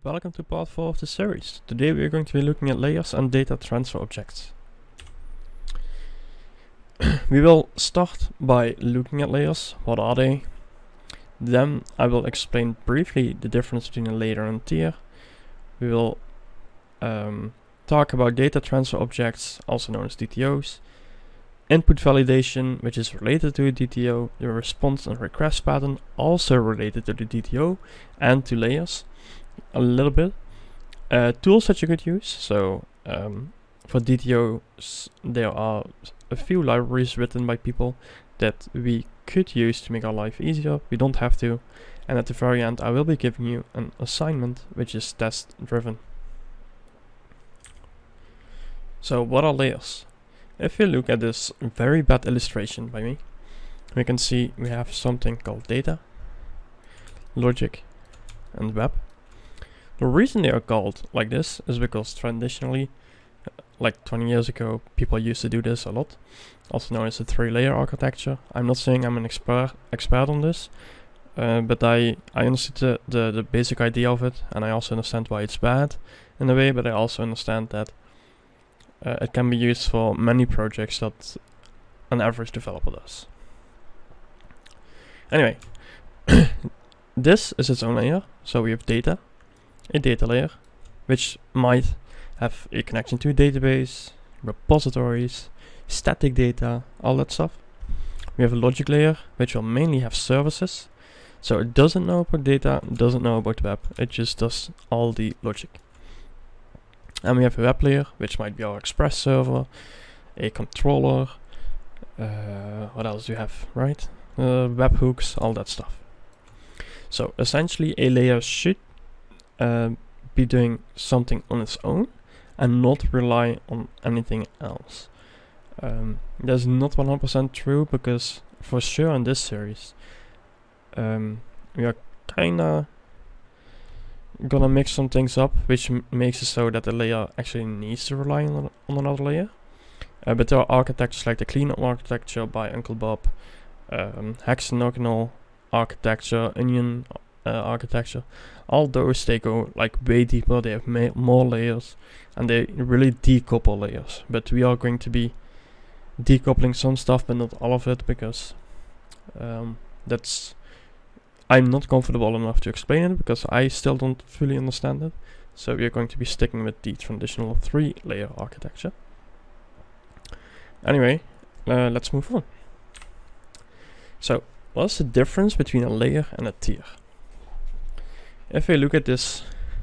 welcome to part 4 of the series. Today we are going to be looking at layers and data transfer objects. We will start by looking at layers. What are they? Then I will explain briefly the difference between a layer and a tier. We will talk about data transfer objects, also known as DTOs. Input validation, which is related to a DTO. The response and request pattern, also related to the DTO and to layers a little bit. Tools that you could use. So for DTOs there are a few libraries written by people that we could use to make our life easier. We don't have to. And at the very end I will be giving you an assignment which is test driven. So what are layers? If you look at this very bad illustration by me, we can see we have something called data, logic and web. The reason they are called like this is because traditionally, like 20 years ago, people used to do this a lot, also known as the 3-layer architecture. I'm not saying I'm an expert on this, but I understood the basic idea of it, and I also understand why it's bad in a way, but I also understand that it can be used for many projects that an average developer does. Anyway, this is its own layer. So we have data, a data layer, which might have a connection to a database, repositories, static data, all that stuff. We have a logic layer, which will mainly have services. So it doesn't know about data, doesn't know about web, it just does all the logic. And we have a web layer, which might be our Express server, a controller, what else do you have, right? Webhooks, all that stuff. So essentially a layer should be doing something on its own and not rely on anything else. That's not 100% true, because for sure in this series we are kinda gonna mix some things up, which makes it so that the layer actually needs to rely on another layer. But there are architectures like the cleanup architecture by Uncle Bob, hexagonal architecture, onion architecture. All those, they go like way deeper, they have more layers, and they really decouple layers. But we are going to be decoupling some stuff, but not all of it, because I'm not comfortable enough to explain it, because I still don't fully understand it. So we are going to be sticking with the traditional 3-layer architecture. Anyway, let's move on. So what's the difference between a layer and a tier? If we look at this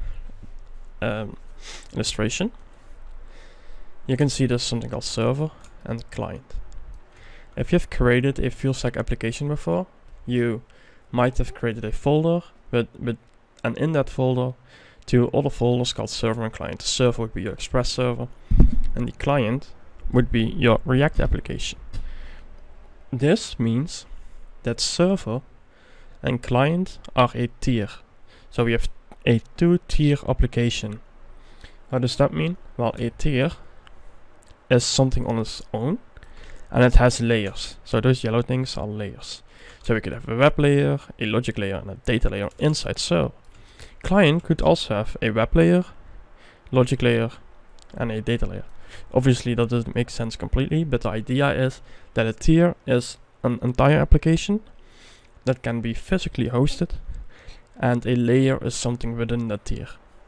illustration, you can see there's something called server and client. If you've created a full stack application before, you might have created a folder, and in that folder 2 other folders called server and client. The server would be your Express server, and the client would be your React application. This means that server and client are a tier. So we have a 2-tier application. What does that mean? Well, a tier is something on its own, and it has layers. So those yellow things are layers. So we could have a web layer, a logic layer, and a data layer inside server. Client could also have a web layer, logic layer, and a data layer. Obviously that doesn't make sense completely, but the idea is that a tier is an entire application that can be physically hosted, and a layer is something within that tier.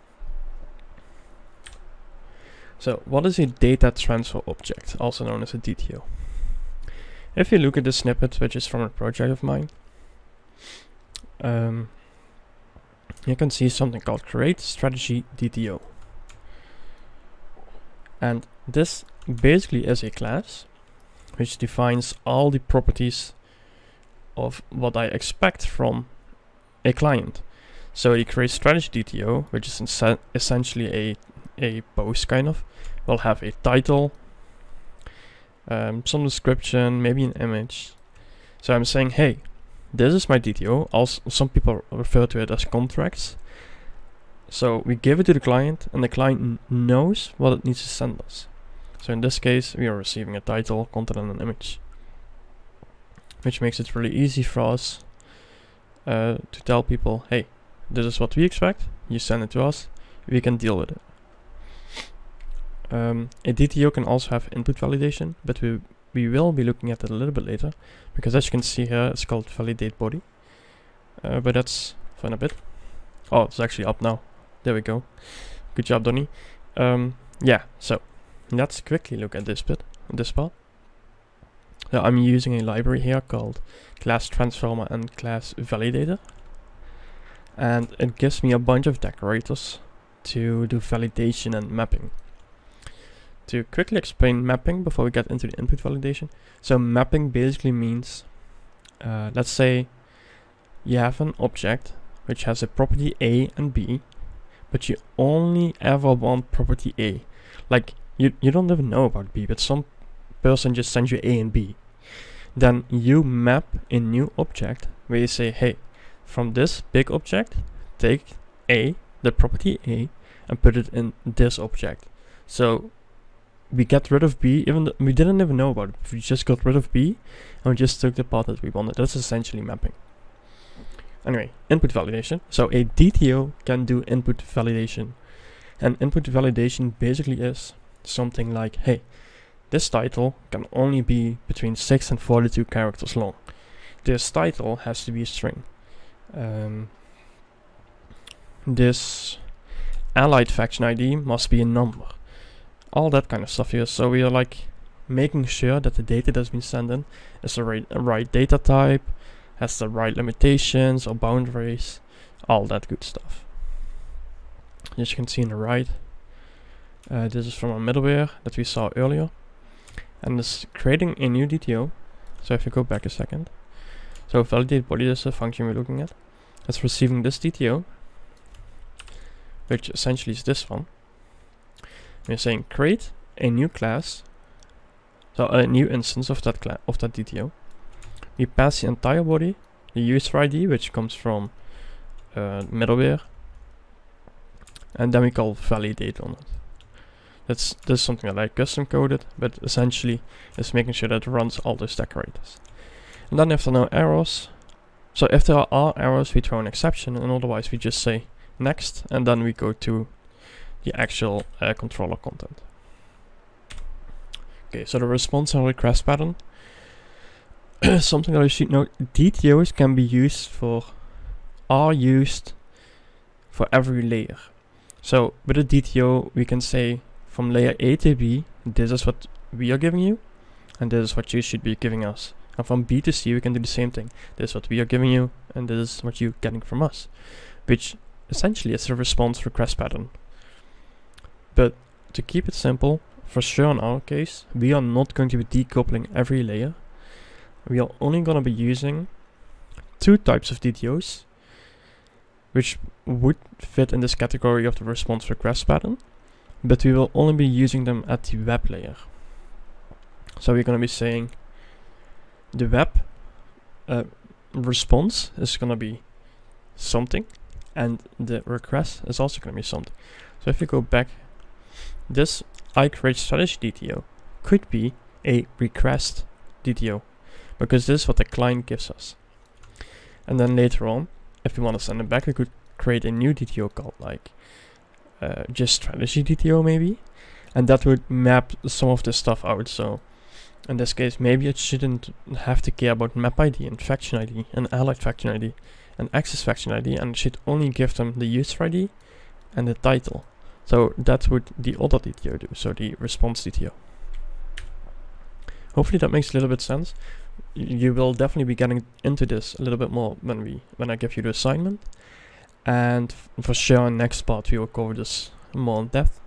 So what is a data transfer object, also known as a DTO? If you look at this snippet, which is from a project of mine, you can see something called create strategy DTO. And this basically is a class which defines all the properties of what I expect from a client. So the create strategy DTO, which is essentially a post kind of, will have a title, some description, maybe an image. So I'm saying, hey, this is my DTO. Also, some people refer to it as contracts. So we give it to the client, and the client knows what it needs to send us. So in this case, we are receiving a title, content, and an image, which makes it really easy for us to tell people, hey, this is what we expect, you send it to us, we can deal with it. A DTO can also have input validation, but we will be looking at it a little bit later, because as you can see here, it's called validate body. But that's for in a bit. Oh, it's actually up now. There we go. Good job, Donnie. Yeah, so let's quickly look at this part. So I'm using a library here called class transformer and class validator, and it gives me a bunch of decorators to do validation and mapping. To quickly explain mapping before we get into the input validation. So mapping basically means, let's say you have an object which has a property A and B, but you only ever want property A. Like you don't even know about B, but some person just sends you A and B. Then you map a new object where you say, hey, from this big object, take A, the property A, and put it in this object. So we get rid of B, even though we didn't even know about it. We just got rid of B, and we just took the part that we wanted. That's essentially mapping. Anyway, input validation. So a DTO can do input validation. And input validation basically is something like, hey, this title can only be between 6 and 42 characters long. This title has to be a string. This allied faction ID must be a number. All that kind of stuff here. So we are like making sure that the data that's been sent in is the right data type, has the right limitations or boundaries, all that good stuff. As you can see on the right, this is from our middleware that we saw earlier, and it's creating a new DTO. So if you go back a second, so validate body is the function we're looking at. It's receiving this DTO, which essentially is this one. We're saying create a new class, so a new instance of that DTO. We pass the entire body, the user ID, which comes from middleware, and then we call validate on it. This is something that I custom coded, but essentially it's making sure that it runs all those decorators. And then if there are no errors, so if there are errors, we throw an exception, and otherwise we just say next, and then we go to the actual controller content. Okay, so the response and request pattern. Something that I should note: DTOs can be used are used for every layer. So with a DTO, we can say from layer A to B, this is what we are giving you, and this is what you should be giving us. And from B to C, we can do the same thing. This is what we are giving you, and this is what you're getting from us, which essentially is a response request pattern. But to keep it simple, for sure in our case, we are not going to be decoupling every layer. We are only going to be using two types of DTOs, which would fit in this category of the response request pattern, but we will only be using them at the web layer. So we're going to be saying the web response is going to be something, and the request is also going to be something. So if you go back, this iCreateStrategy DTO could be a request DTO, because this is what the client gives us. And then later on, if we want to send it back, we could create a new DTO called like just strategy DTO maybe, and that would map some of this stuff out. So in this case, maybe it shouldn't have to care about map ID and faction ID and allied faction ID and access faction ID, and it should only give them the user ID and the title. So that's what the other DTO do, so the response DTO. Hopefully that makes a little bit sense. You will definitely be getting into this a little bit more when I give you the assignment, and for sure in next part we will cover this more in depth.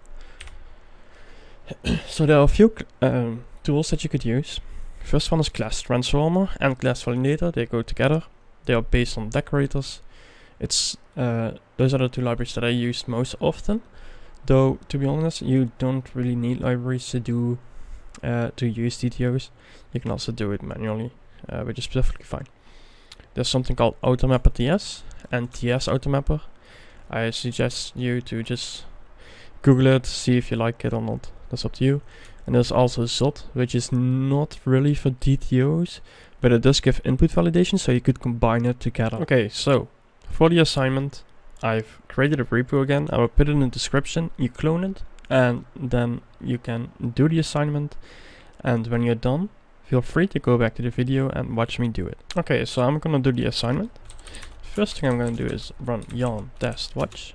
So there are a few tools that you could use. First one is Class Transformer and Class Validator. They go together. They are based on decorators. Those are the two libraries that I use most often. Though to be honest, you don't really need libraries to do to use DTOs. You can also do it manually, which is perfectly fine. There's something called Automapper TS and TS Automapper. I suggest you to just Google it, see if you like it or not. That's up to you. And there's also Zot, which is not really for DTOs, but it does give input validation, so you could combine it together. Okay, so for the assignment, I've created a repo again. I will put it in the description. You clone it, and then you can do the assignment. And when you're done, feel free to go back to the video and watch me do it. Okay, so I'm gonna do the assignment. First thing I'm gonna do is run yarn test watch,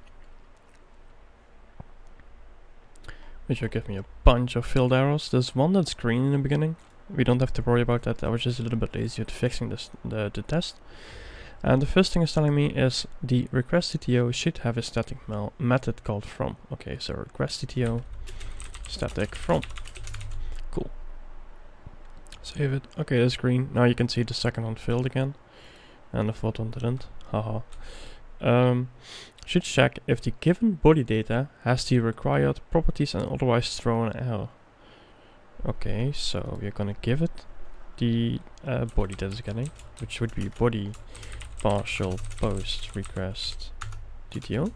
which will give me a bunch of field errors. There's one that's green in the beginning. We don't have to worry about that. I was just a little bit lazy at fixing this, the test. And the first thing it's telling me is the request TTO should have a static method called from. Okay, so request TTO static from. Cool. Save it. Okay, that's green. Now you can see the second one failed again, and the fourth one didn't. Haha. Should check if the given body data has the required properties and otherwise throw an error. Okay, so we're gonna give it the body that it's getting, which would be body partial post request TTO.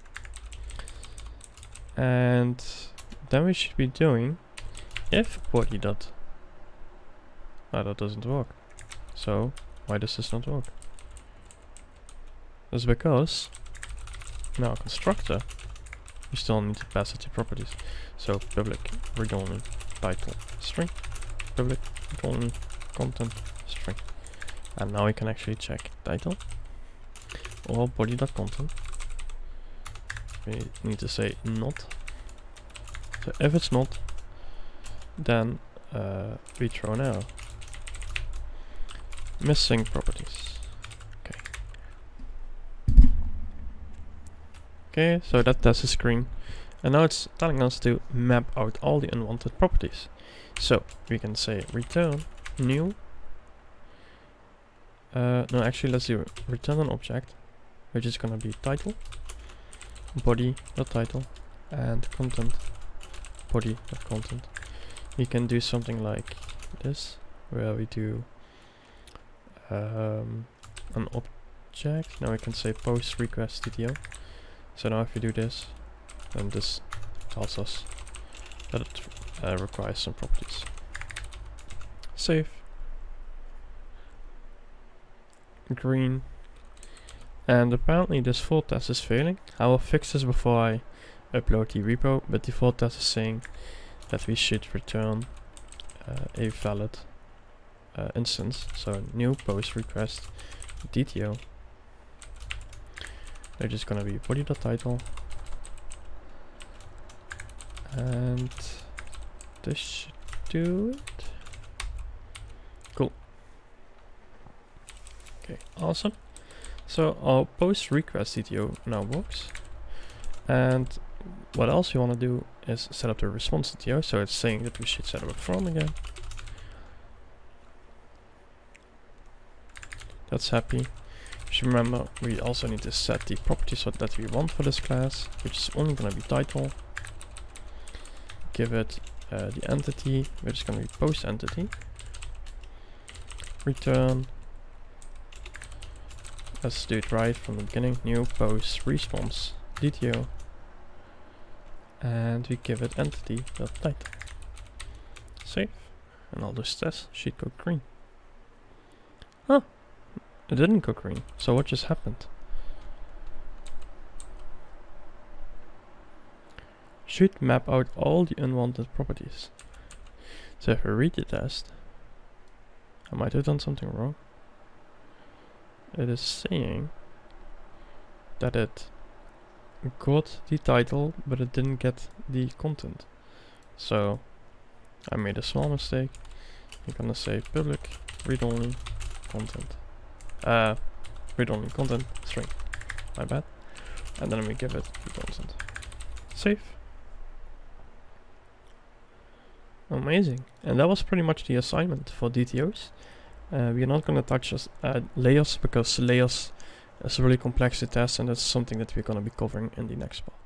And then we should be doing if body dot. That doesn't work. So why does this not work? That's because now constructor, we still need to pass it to properties. So public read only title string, public read only content string. And now we can actually check title or body.content. We need to say not. So if it's not, then we throw an error. Missing properties. Okay, so that test is green. And now it's telling us to map out all the unwanted properties. So we can say return new. No, actually let's do return an object, which is gonna be title, body.title, and content, body.content. We can do something like this, where we do an object. Now we can say post request TTO. So now if we do this, then this tells us that it requires some properties. Save. Green. And apparently this fault test is failing. I will fix this before I upload the repo, but the fault test is saying that we should return a valid instance. So new post request DTO. They're just gonna be body.title, and this should do it. Cool. Okay, awesome. So our post request CTO now works. And what else we want to do is set up the response CTO. So it's saying that we should set up a from again. That's happy. You should remember we also need to set the properties that we want for this class, which is only going to be title. Give it the entity, which is going to be post entity. Return. Let's do it right from the beginning. New post response DTO. And we give it entity.title. Save. And all those tests should go green. Huh. It didn't go green. So what just happened? Should map out all the unwanted properties. So if we read the test, I might have done something wrong. It is saying that it got the title, but it didn't get the content. So I made a small mistake. I'm gonna say public read only content. Read only content string. My bad. And then we give it the content. Save. Amazing. And that was pretty much the assignment for DTOs. We are not going to touch layers, because layers is really complex to test, and that's something that we're going to be covering in the next part.